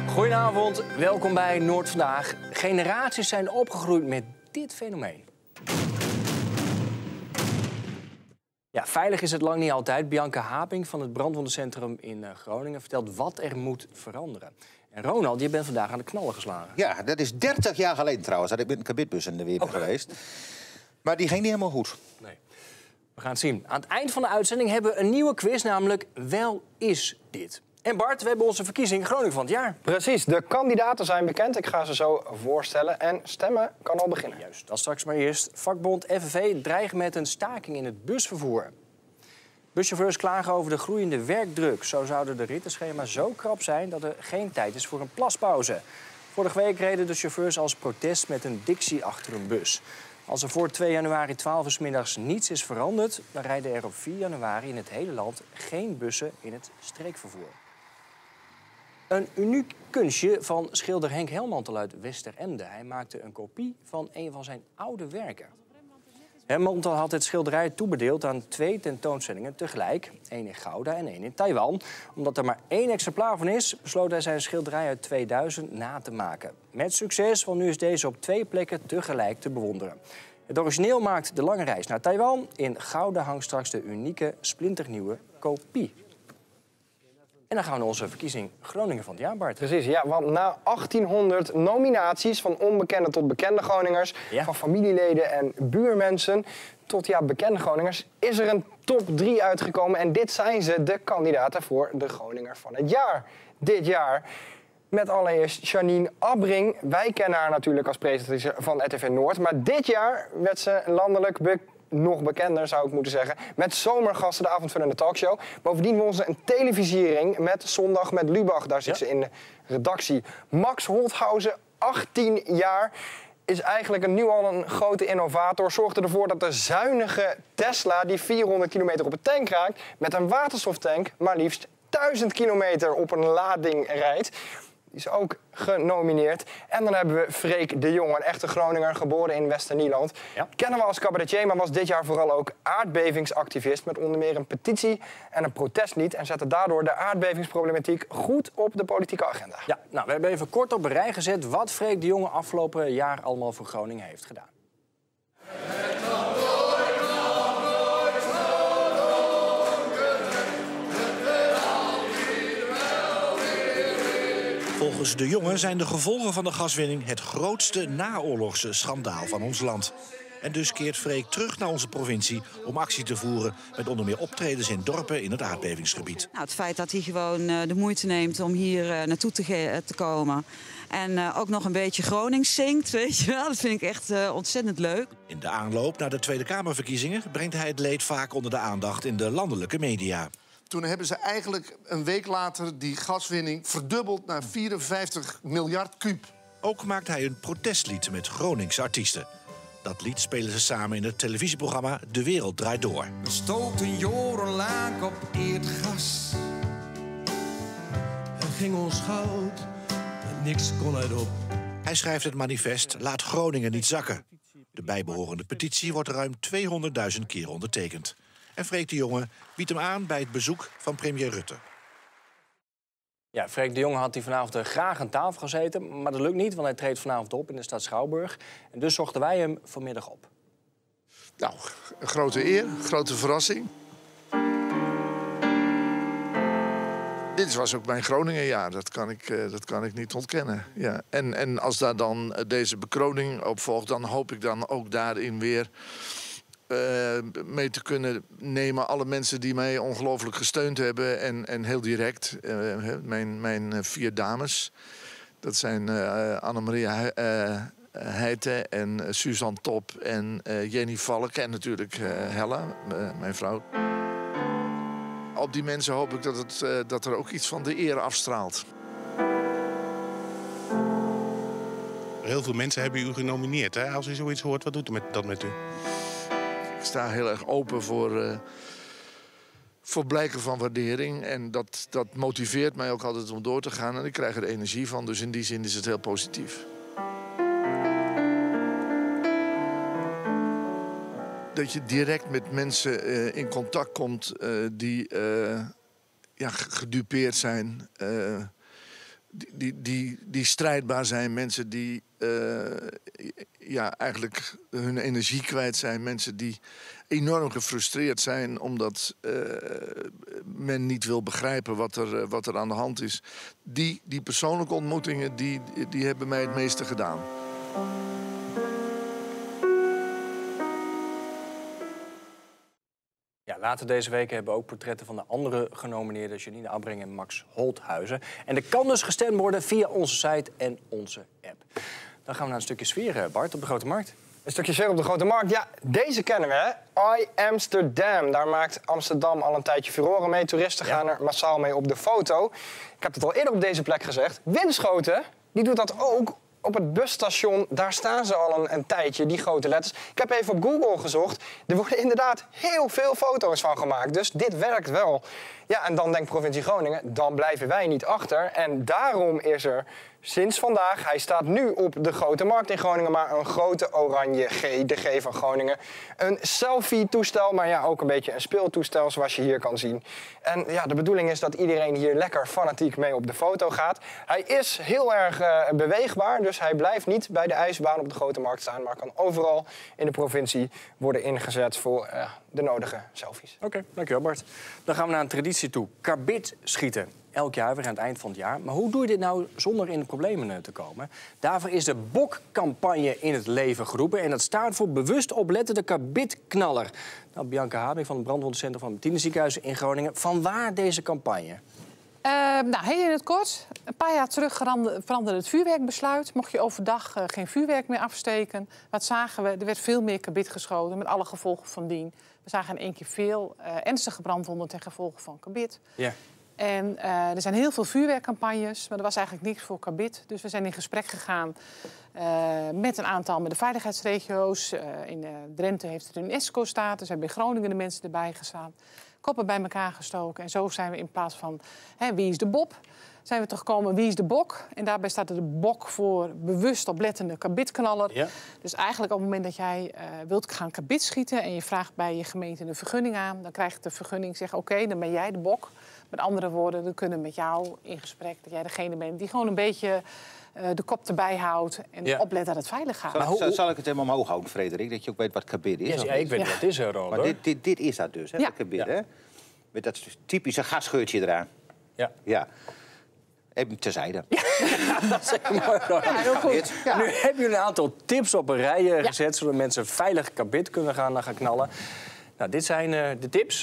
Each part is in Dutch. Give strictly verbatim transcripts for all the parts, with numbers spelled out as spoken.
Goedenavond, welkom bij Noord Vandaag. Generaties zijn opgegroeid met dit fenomeen. Ja, veilig is het lang niet altijd. Bianca Haping van het brandwondencentrum in Groningen vertelt wat er moet veranderen. En Ronald, je bent vandaag aan de knallen geslagen. Ja, dat is dertig jaar geleden trouwens, dat ik met een kabitbus in de weer ben oh. geweest. Maar die ging niet helemaal goed. Nee. We gaan het zien. Aan het eind van de uitzending hebben we een nieuwe quiz, namelijk Wel is dit? En Bart, we hebben onze verkiezing Groningen van het jaar. Precies, de kandidaten zijn bekend. Ik ga ze zo voorstellen en stemmen kan al beginnen. Juist, dat straks maar eerst. Vakbond F N V dreigt met een staking in het busvervoer. Buschauffeurs klagen over de groeiende werkdruk. Zo zouden de rittenschema's zo krap zijn dat er geen tijd is voor een plaspauze. Vorige week reden de chauffeurs als protest met een dictie achter een bus. Als er voor twee januari twaalf uur 's middags niets is veranderd, dan rijden er op vier januari in het hele land geen bussen in het streekvervoer. Een uniek kunstje van schilder Henk Helmantel uit Westeremde. Hij maakte een kopie van een van zijn oude werken. Helmantel had het schilderij toebedeeld aan twee tentoonstellingen tegelijk. één in Gouda en één in Taiwan. Omdat er maar één exemplaar van is, besloot hij zijn schilderij uit tweeduizend na te maken. Met succes, want nu is deze op twee plekken tegelijk te bewonderen. Het origineel maakt de lange reis naar Taiwan. In Gouda hangt straks de unieke, splinternieuwe kopie. En dan gaan we naar onze verkiezing Groningen van het jaar, Bart. Precies, ja, want na achttienhonderd nominaties, van onbekende tot bekende Groningers, ja. van familieleden en buurmensen tot ja, bekende Groningers, is er een top drie uitgekomen. En dit zijn ze, de kandidaten voor de Groninger van het jaar. Dit jaar. Met allereerst Janine Abbring. Wij kennen haar natuurlijk als presentatrice van R T V Noord. Maar dit jaar werd ze landelijk bekend. Nog bekender, zou ik moeten zeggen, met zomergasten, de avondvullende talkshow. Bovendien won ze een televisiering met Zondag met Lubach. Daar zit ja. ze in de redactie. Max Holthausen, achttien jaar, is eigenlijk nu al een grote innovator. Zorgde ervoor dat de zuinige Tesla, die vierhonderd kilometer op het tank raakt, met een waterstoftank maar liefst duizend kilometer op een lading rijdt. Die is ook genomineerd. En dan hebben we Freek de Jonge, een echte Groninger, geboren in Westernieland. Ja. Kennen we als cabaretier, maar was dit jaar vooral ook aardbevingsactivist. Met onder meer een petitie en een protestlied. En zette daardoor de aardbevingsproblematiek goed op de politieke agenda. Ja, nou, we hebben even kort op een rij gezet wat Freek de Jonge afgelopen jaar allemaal voor Groningen heeft gedaan. Volgens de Jonge zijn de gevolgen van de gaswinning het grootste naoorlogse schandaal van ons land. En dus keert Freek terug naar onze provincie om actie te voeren met onder meer optredens in dorpen in het aardbevingsgebied. Nou, het feit dat hij gewoon uh, de moeite neemt om hier uh, naartoe te, te komen en uh, ook nog een beetje Gronings zingt, weet je wel, dat vind ik echt uh, ontzettend leuk. In de aanloop naar de Tweede Kamerverkiezingen brengt hij het leed vaak onder de aandacht in de landelijke media. Toen hebben ze eigenlijk een week later die gaswinning verdubbeld naar vierenvijftig miljard kuub. Ook maakt hij een protestlied met Groningse artiesten. Dat lied spelen ze samen in het televisieprogramma De Wereld Draait Door. We stookten jarenlang op aardgas. Er ging ons goud en niks kon erop. Hij schrijft het manifest Laat Groningen niet zakken. De bijbehorende petitie wordt ruim tweehonderdduizend keer ondertekend. En Freek de Jonge biedt hem aan bij het bezoek van premier Rutte. Ja, Freek de Jonge had hij vanavond graag aan tafel gezeten, maar dat lukt niet, want hij treedt vanavond op in de stad Schouwburg. En dus zochten wij hem vanmiddag op. Nou, een grote eer, een grote verrassing. Dit was ook mijn Groningenjaar, dat kan ik, dat kan ik niet ontkennen. Ja. En, en als daar dan deze bekroning op volgt, dan hoop ik dan ook daarin weer Uh, mee te kunnen nemen. Alle mensen die mij ongelooflijk gesteund hebben. En, en heel direct. Uh, mijn, mijn vier dames. Dat zijn uh, Annemaria uh, Heijten en Suzanne Top en uh, Jenny Valk. En natuurlijk uh, Hella, uh, mijn vrouw. Op die mensen hoop ik dat, het, uh, dat er ook iets van de eer afstraalt. Heel veel mensen hebben u genomineerd. Hè? Als u zoiets hoort, wat doet u met, dat met u? Ik sta heel erg open voor, uh, voor blijken van waardering. En dat, dat motiveert mij ook altijd om door te gaan. En ik krijg er energie van. Dus in die zin is het heel positief. Dat je direct met mensen uh, in contact komt uh, die uh, ja, gedupeerd zijn. Uh, die, die, die, die strijdbaar zijn. Mensen die uh, ja, eigenlijk hun energie kwijt zijn. Mensen die enorm gefrustreerd zijn omdat uh, men niet wil begrijpen wat er, uh, wat er aan de hand is. Die, die persoonlijke ontmoetingen die, die hebben mij het meeste gedaan. Ja, later deze week hebben we ook portretten van de andere genomineerden, Janine Abbring en Max Holthuizen. En er kan dus gestemd worden via onze site en onze app. Dan gaan we naar een stukje sfeer, Bart, op de Grote Markt. Een stukje sfeer op de Grote Markt. Ja, deze kennen we, hè? I Amsterdam. Daar maakt Amsterdam al een tijdje furoren mee. Toeristen gaan ja. er massaal mee op de foto. Ik heb het al eerder op deze plek gezegd. Winschoten, die doet dat ook. Op het busstation, daar staan ze al een, een tijdje, die grote letters. Ik heb even op Google gezocht. Er worden inderdaad heel veel foto's van gemaakt. Dus dit werkt wel. Ja, en dan denkt provincie Groningen, dan blijven wij niet achter. En daarom is er sinds vandaag, hij staat nu op de Grote Markt in Groningen, maar een grote oranje G, de G van Groningen. Een selfie-toestel, maar ja, ook een beetje een speeltoestel, zoals je hier kan zien. En ja, de bedoeling is dat iedereen hier lekker fanatiek mee op de foto gaat. Hij is heel erg uh, beweegbaar, dus hij blijft niet bij de ijsbaan op de Grote Markt staan, maar kan overal in de provincie worden ingezet voor uh, de nodige selfies. Oké, okay, dankjewel Bart. Dan gaan we naar een traditie toe. Karbid schieten. Elk jaar weer aan het eind van het jaar. Maar hoe doe je dit nou zonder in de problemen te komen? Daarvoor is de Bok-campagne in het leven geroepen. En dat staat voor bewust oplettende karbitknaller. Nou, Bianca Habing van het brandwondencentrum van het Martinus Ziekenhuis in Groningen. Vanwaar deze campagne? Uh, nou, heel in het kort. Een paar jaar terug veranderde het vuurwerkbesluit. Mocht je overdag uh, geen vuurwerk meer afsteken. Wat zagen we? Er werd veel meer karbid geschoten met alle gevolgen van dien. We zagen in één keer veel uh, ernstige brandwonden ten gevolge van karbid. Ja. En uh, er zijn heel veel vuurwerkcampagnes, maar er was eigenlijk niks voor karbid. Dus we zijn in gesprek gegaan uh, met een aantal met de veiligheidsregio's. Uh, in uh, Drenthe heeft het UNESCO-status. We hebben in Groningen de mensen erbij gestaan. Koppen bij elkaar gestoken. En zo zijn we in plaats van hè, wie is de Bob, zijn we toch gekomen wie is de Bok. En daarbij staat er de Bok voor bewust oplettende karbitknaller. Ja. Dus eigenlijk op het moment dat jij uh, wilt gaan karbid schieten en je vraagt bij je gemeente een vergunning aan, dan krijgt de vergunning zeggen oké, okay, dan ben jij de Bok. Met andere woorden, we kunnen met jou in gesprek dat jij degene bent die gewoon een beetje uh, de kop erbij houdt en ja. oplet dat het veilig gaat. Zal, hoe, zal ik het helemaal omhoog houden, Frederik? Dat je ook weet wat karbid is? Yes, ja, ik weet ja. wat het is, Ronald. Maar dit, dit, dit is dat dus, hè, ja. karbid, ja. hè? Met dat typische gasgeurtje eraan. Ja. ja. Even terzijde. Ja. Dat is heel mooi. Ja, heel goed. Ja. Nu heb je een aantal tips op een rij ja. gezet, zodat mensen veilig karbid kunnen gaan, gaan knallen. Nou, dit zijn uh, de tips.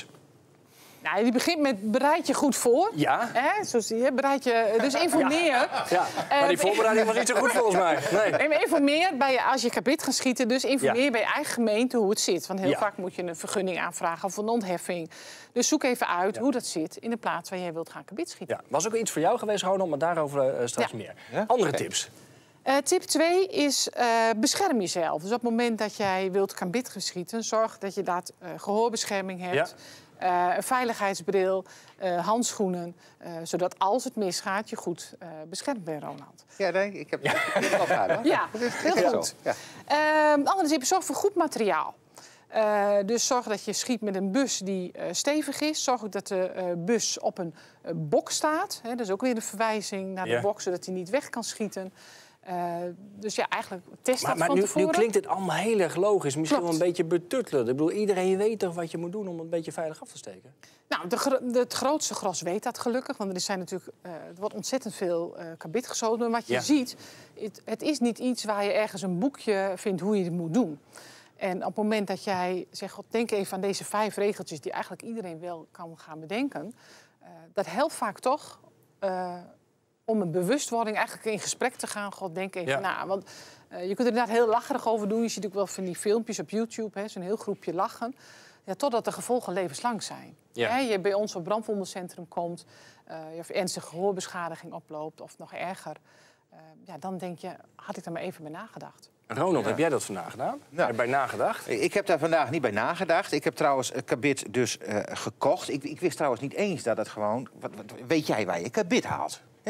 Nou, die begint met bereid je goed voor. Ja. Hè? Zo zie je, bereid je, dus informeer. Ja, ja. maar die voorbereiding was niet zo goed volgens mij. Nee. Nee, informeer bij je, als je karbid gaat schieten, dus informeer ja. bij je eigen gemeente hoe het zit. Want heel ja. vaak moet je een vergunning aanvragen of een ontheffing. Dus zoek even uit ja. hoe dat zit in de plaats waar jij wilt gaan karbid schieten. Ja. Was ook iets voor jou geweest, Ronald, maar daarover uh, straks ja. meer. Ja? Andere okay. tips? Uh, tip twee is uh, bescherm jezelf. Dus op het moment dat jij wilt karbid schieten, zorg dat je dat uh, gehoorbescherming hebt. Ja. Uh, een veiligheidsbril, uh, handschoenen, uh, zodat als het misgaat je goed uh, beschermd bent, Ronald. Ja, nee, ik heb het al gedaan. Ja, heel goed. Ja. Uh, andere tip, zorg voor goed materiaal. Uh, dus zorg dat je schiet met een bus die uh, stevig is. Zorg ook dat de uh, bus op een uh, bok staat. Hè, dat is ook weer een verwijzing naar de ja. bok, zodat hij niet weg kan schieten. Uh, dus ja, eigenlijk test dat maar, maar van nu, tevoren. nu klinkt het allemaal heel erg logisch. Misschien Klopt. wel een beetje betuttelend. Ik bedoel, iedereen weet toch wat je moet doen om het een beetje veilig af te steken? Nou, de, de, het grootste gros weet dat gelukkig. Want er, zijn natuurlijk, uh, er wordt ontzettend veel uh, karbid geschoten. Maar wat je ja. ziet, het, het is niet iets waar je ergens een boekje vindt hoe je het moet doen. En op het moment dat jij zegt, God, denk even aan deze vijf regeltjes die eigenlijk iedereen wel kan gaan bedenken. Uh, dat helpt vaak toch... Uh, om een bewustwording eigenlijk in gesprek te gaan. God, denk even ja. na. Want uh, je kunt er inderdaad heel lacherig over doen. Je ziet ook wel van die filmpjes op YouTube, zo'n heel groepje lachen. Ja, totdat de gevolgen levenslang zijn. Ja. Hè, je bij ons op brandwondencentrum komt, uh, je of ernstige gehoorbeschadiging oploopt of nog erger. Uh, ja, dan denk je, had ik daar maar even bij nagedacht. Ronald, ja. heb jij dat vandaag gedaan? Nou, bij nagedacht? Ik heb daar vandaag niet bij nagedacht. Ik heb trouwens karbid dus uh, gekocht. Ik, ik wist trouwens niet eens dat het gewoon... Wat, wat, weet jij waar je karbid haalt? Hè?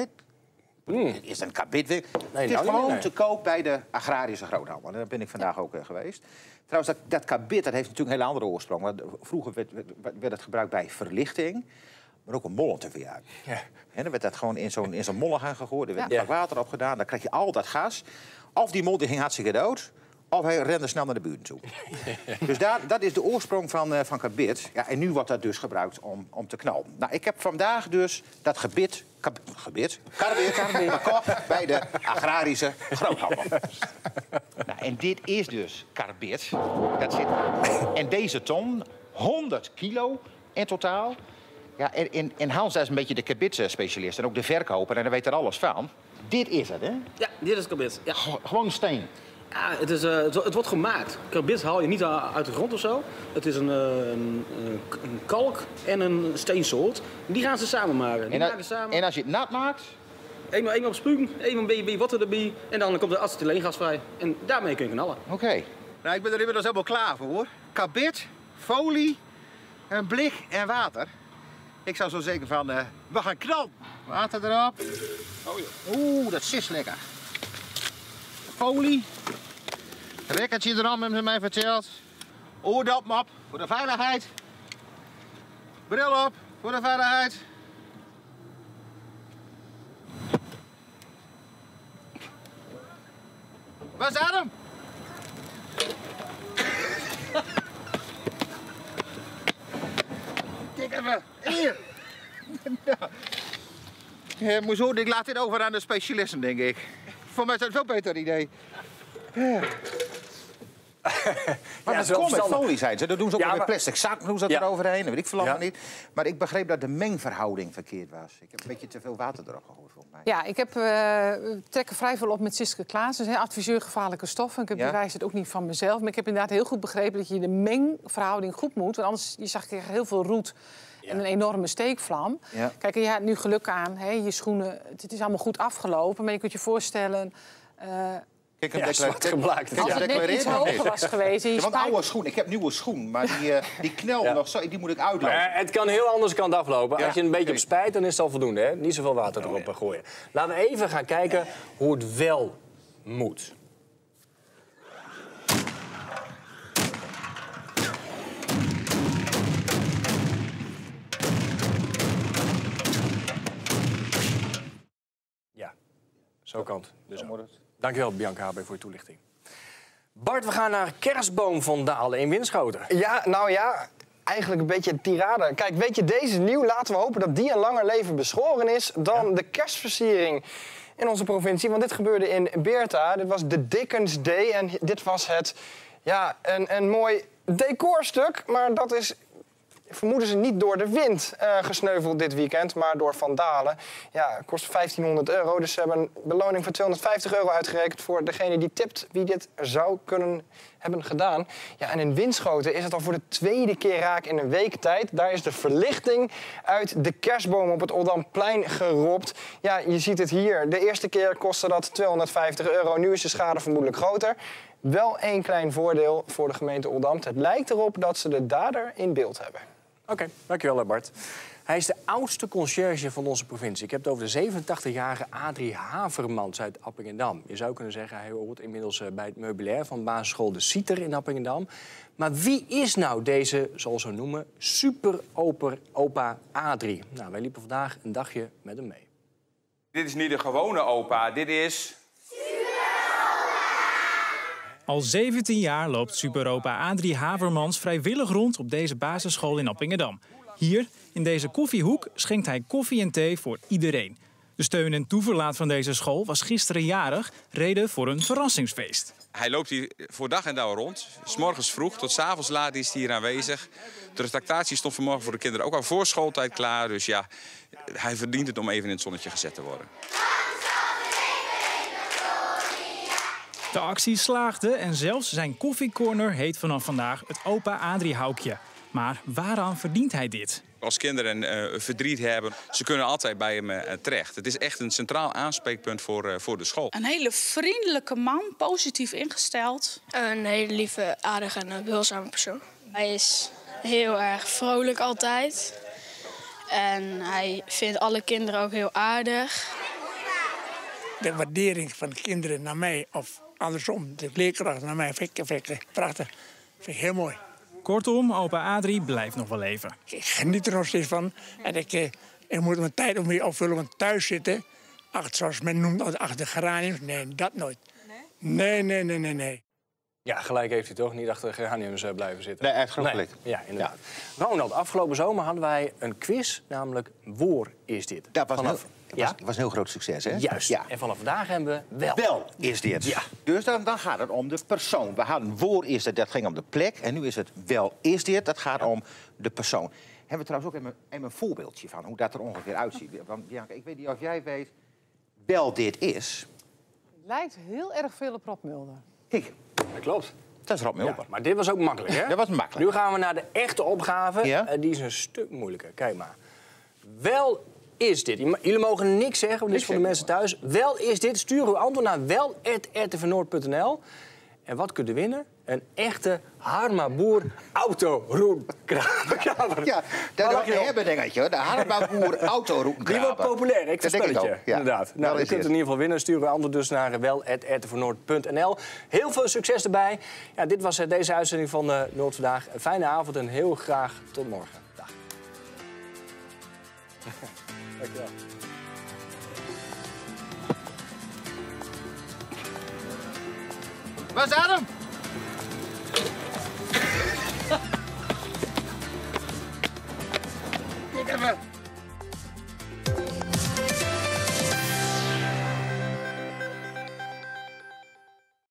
Mm. Is een karbid? Nee, het is nou, gewoon nee, nee. te koop bij de agrarische groothandel. Daar ben ik vandaag ja. ook uh, geweest. Trouwens, dat, dat karbid dat heeft natuurlijk een hele andere oorsprong. Want vroeger werd, werd, werd het gebruikt bij verlichting. maar ook een mollen te verjagen. Ja. En dan werd dat gewoon in zo'n in zo'n molle gaan gegooid. Er werd Ja. wat water op gedaan. Dan krijg je al dat gas. Of die mol die ging hartstikke dood. Of hij rende snel naar de buurt toe. Dus daar, dat is de oorsprong van, uh, van gebit. Ja, en nu wordt dat dus gebruikt om, om te knallen. Nou, ik heb vandaag dus dat gebit... Kab, gebit? Karbit, karbit. gekocht bij de agrarische groothandel. Nou, en dit is dus karbit. Dat zit... En deze ton, honderd kilo in totaal. Ja, en, en, en Hans is een beetje de kabit-specialist en ook de verkoper. En hij weet er alles van. Dit is het, hè? Ja, dit is kabit. Ja. Gewoon steen. Ja, het, is, uh, het, het wordt gemaakt. Kabit haal je niet uit de grond of zo. Het is een, uh, een, een kalk en een steensoort. Die gaan ze samen maken. Die en, maken samen. en als je het nat maakt? Eenmaal, eenmaal op spugen, eenmaal ben je, ben je water erbij. En dan komt de acetyleengas vrij. En daarmee kun je knallen. Oké. Okay. Nou, ik ben er inmiddels helemaal klaar voor, hoor. Kabit, folie, een blik en water. Ik zou zo zeker van, uh, we gaan knallen. Water erop. Oh, ja. Oeh, dat zit lekker. Folie. Rekkertje eraan, hebben ze mij verteld. Oordopmap voor de veiligheid. Bril op voor de veiligheid. Waar is Adam? Kijk even, hier. Ja, moest horen, ik laat dit over aan de specialisten, denk ik. Voor mij is dat een veel beter idee. Ja. Maar ja, dat komt met folie, zijn ze. Dat doen ze ook ja, met maar... plastic zak, doen ze dat ja. eroverheen. Dat weet ik veel ja. niet. Maar ik begreep dat de mengverhouding verkeerd was. Ik heb een beetje te veel water erop gegooid, volgens mij. Ja, ik heb, uh, trek er vrij veel op met Siske Klaas, adviseur gevaarlijke stoffen. Ik heb ja? bewijs het ook niet van mezelf. Maar ik heb inderdaad heel goed begrepen dat je de mengverhouding goed moet. Want anders je zag ik heel veel roet. Ja. En een enorme steekvlam. Ja. Kijk, je hebt nu geluk aan, hè, je schoenen, het is allemaal goed afgelopen. Maar je kunt je voorstellen... Uh, Kijk, ja, zwart geblaakt. Als het net iets hoger was geweest. Ja, want oude schoen, ik heb nieuwe schoen, maar die, uh, die knelt ja. nog zo, die moet ik uitlopen. Uh, het kan heel anders kant aflopen. Ja. Als je een beetje okay. op spijt, dan is het al voldoende. Hè? Niet zoveel water erop oh, ja. gooien. Laten we even gaan kijken hoe het wel moet. Ja, zo kan het. Dus dankjewel, Bianca Habe, voor je toelichting. Bart, we gaan naar Kerstboom van Dalen in Winschoten. Ja, nou ja, eigenlijk een beetje een tirade. Kijk, weet je, deze nieuw, laten we hopen dat die een langer leven beschoren is dan ja. de kerstversiering in onze provincie. Want dit gebeurde in Beerta. Dit was de Dickens Day en dit was het, ja, een, een mooi decorstuk. Maar dat is... vermoeden ze niet door de wind uh, gesneuveld dit weekend, maar door Van Dalen. Ja, het kost vijftienhonderd euro, dus ze hebben een beloning van tweehonderdvijftig euro uitgerekend voor degene die tipt wie dit zou kunnen hebben gedaan. Ja, en in Winschoten is het al voor de tweede keer raak in een week tijd. Daar is de verlichting uit de kerstboom op het Oldamplein geropt. Ja, je ziet het hier. De eerste keer kostte dat tweehonderdvijftig euro. Nu is de schade vermoedelijk groter. Wel één klein voordeel voor de gemeente Oldambt. Het lijkt erop dat ze de dader in beeld hebben. Oké, okay, dankjewel Bart. Hij is de oudste conciërge van onze provincie. Ik heb het over de zevenentachtigjarige Adrie Havermans uit Appingedam. Je zou kunnen zeggen, hij hoort inmiddels bij het meubilair van basisschool De Citer in Appingedam. Maar wie is nou deze, zoals we noemen, super-opa Adrie? Nou, wij liepen vandaag een dagje met hem mee. Dit is niet de gewone opa, dit is... Al zeventien jaar loopt superopa Adrie Havermans vrijwillig rond op deze basisschool in Appingedam. Hier, in deze koffiehoek, schenkt hij koffie en thee voor iedereen. De steun- en toeverlaat van deze school was gisteren jarig, reden voor een verrassingsfeest. Hij loopt hier voor dag en dauw rond. 's Morgens vroeg tot 's avonds laat is hij hier aanwezig. De tractatie stond vanmorgen voor de kinderen ook al voor schooltijd klaar. Dus ja, hij verdient het om even in het zonnetje gezet te worden. De actie slaagde en zelfs zijn koffiecorner heet vanaf vandaag het Opa Adrie Houkje. Maar waaraan verdient hij dit? Als kinderen uh, verdriet hebben, ze kunnen altijd bij hem uh, terecht. Het is echt een centraal aanspreekpunt voor, uh, voor de school. Een hele vriendelijke man, positief ingesteld. Een hele lieve, aardige en behulpzame persoon. Hij is heel erg vrolijk altijd. En hij vindt alle kinderen ook heel aardig. De waardering van de kinderen naar mij, of andersom, de leerkrachten naar mij, vind ik, vind ik prachtig. Vind ik heel mooi. Kortom, opa Adrie blijft nog wel leven. Ik geniet er nog steeds van. En ik, eh, ik moet mijn tijd ook weer opvullen, want thuis zitten, achter, zoals men noemt, achter de geraniums, nee, dat nooit. Nee, nee, nee, nee, nee. Ja, gelijk heeft hij toch? Niet achter de geraniums uh, blijven zitten. Nee, echt gelijk. Nee. Ja, inderdaad. Ja. Ronald, afgelopen zomer hadden wij een quiz, namelijk Woor is dit? Dat was, vanaf... heel, was, ja? was een heel groot succes, hè? Juist. Ja. En vanaf vandaag hebben we wel. Wel is dit. Ja. Dus dan, dan gaat het om de persoon. We hadden Woor is dit, dat ging om de plek. En nu is het wel is dit, dat gaat ja. om de persoon. Hebben we trouwens ook even, even een voorbeeldje van hoe dat er ongeveer uitziet. Want Bianca, ik weet niet of jij weet, wel dit is. Het lijkt heel erg veel op Rob Mulder. Kijk. Dat klopt. Dat is Rob Mulder. Ja, maar dit was ook makkelijk, hè? Dat was makkelijk. Nu gaan we naar de echte opgave. Ja? Uh, die is een stuk moeilijker. Kijk maar. Wel is dit. Jullie mogen niks zeggen, want dit is voor de mensen thuis. Wel is dit. Stuur uw antwoord naar wel at r t v noord punt n l. En wat kunt u winnen? Een echte Harma Boer autoroetkraber. Ja, dat is een hebben dingetje. De Harma Boer autoroetkraber. Die wordt populair, ik voorspel het je. Ja. Inderdaad. Nou, u kunt het in ieder geval winnen. Stuur uw antwoord dus naar wel at r t v noord punt n l. Heel veel succes erbij. Ja, dit was deze uitzending van uh, Noord Vandaag. Een fijne avond en heel graag tot morgen. Dag. Dankjewel. Waar is Adam? Kijk even.